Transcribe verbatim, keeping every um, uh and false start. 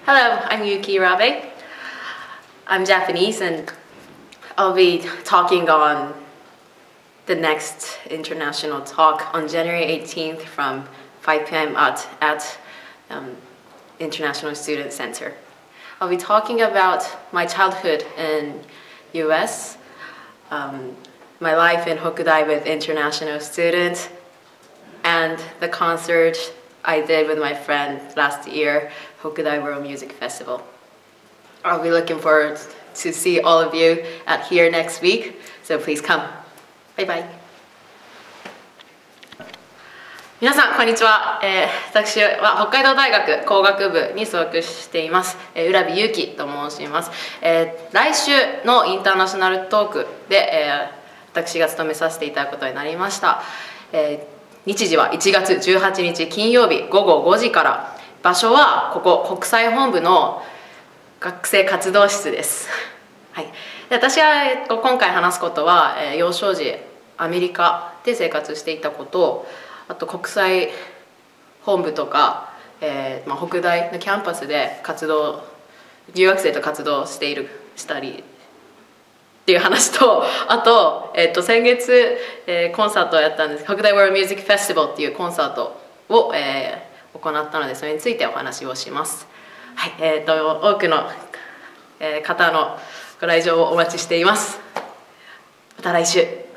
Hello, I'm Yuki Irabe. I'm Japanese and I'll be talking on the next international talk on January eighteenth from five p m at, at um, International Student Center. I'll be talking about my childhood in U S, um, my life in Hokudai with international students, and the concert I did with my friend last year, Hokudai World Music Festival. I'll be looking forward to see all of you at here next week, so please come. Bye bye. 皆さんこんにちは、えー、私は北海道大学工学部に所属しています、えー、浦部祐希と申します、えー、来週のインターナショナルトークで、えー、私が務めさせていただくことになりました、えー日時はいちがつじゅうはちにち金曜日ごごごじから、場所はここ国際本部の学生活動室です、はい、で私が、えっと、今回話すことは、えー、幼少時アメリカで生活していたこと、あと国際本部とか、えーまあ、北大のキャンパスで活動留学生と活動しているしたりっていう話と、あと、えっと、先月、えー、コンサートをやったんです。北大 World Music Festival っていうコンサートを、えー、行ったので、それについてお話をします。はい、えっと、多くの、えー、方のご来場をお待ちしています。また来週。